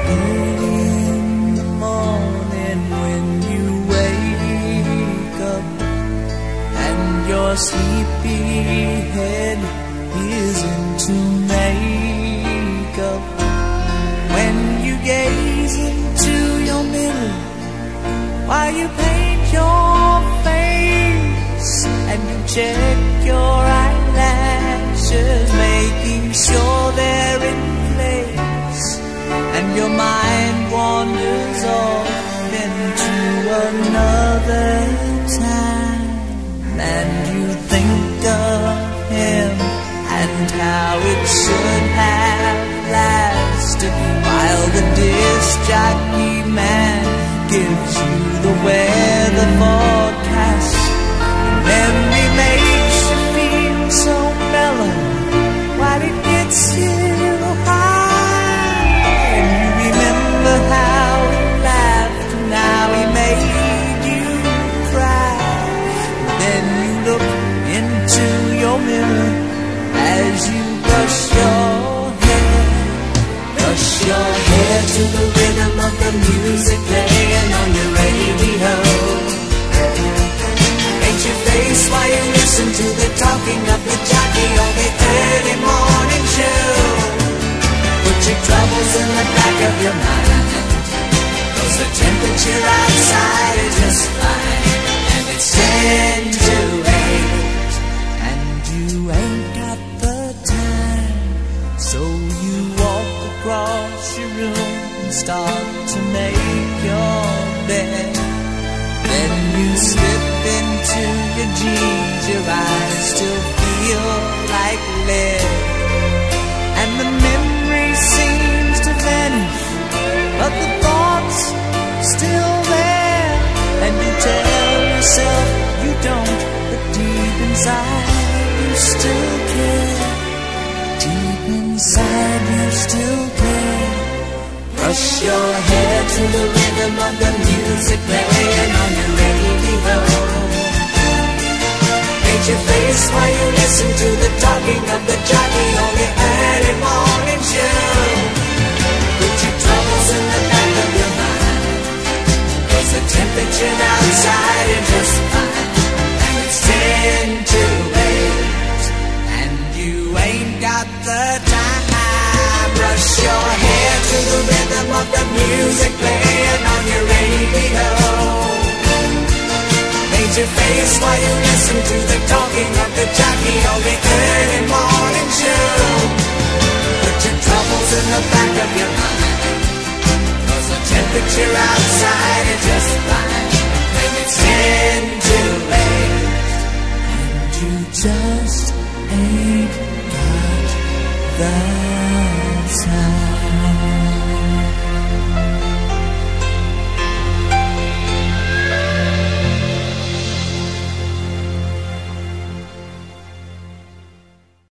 Early in the morning when you wake up and your sleepy head isn't to makeup, when you gaze into your mirror while you paint your face and you check your eyelashes, making sure they're in place, and your mind wanders off into another time, and you think of him and how it should have lasted, while the disc jockey man gives you the weather forecast. Memory makes you feel so mellow while it gets you high, and you remember how he laughed and how he made you cry. Then you look into your mirror as you brush your hair to the rhythm of the music playing on your radio. Paint your face while you listen to the talking of the jockey on the early morning show. Put your troubles in the back of your mind, 'cause the temperature outside is just fine, and it's 10 to 8, and you ain't got the time, so you walk across your room and start to make your bed. Then you slip into your jeans, your eyes still feel like lead, and the memory seems to vanish, but the thoughts still there, and you tell yourself you don't, but deep inside you still care. Deep inside you still care. Brush your hair to the rhythm of the music playing on your radio. Paint your face while you listen to the talking of the jockey on the early morning show. Put your troubles in the back of your mind, 'cause the temperature outside is just fine, and it's 10 to 8, and you ain't got the time. Brush your hair to the rhythm of the music playing on your radio. Paint your face while you listen to the talk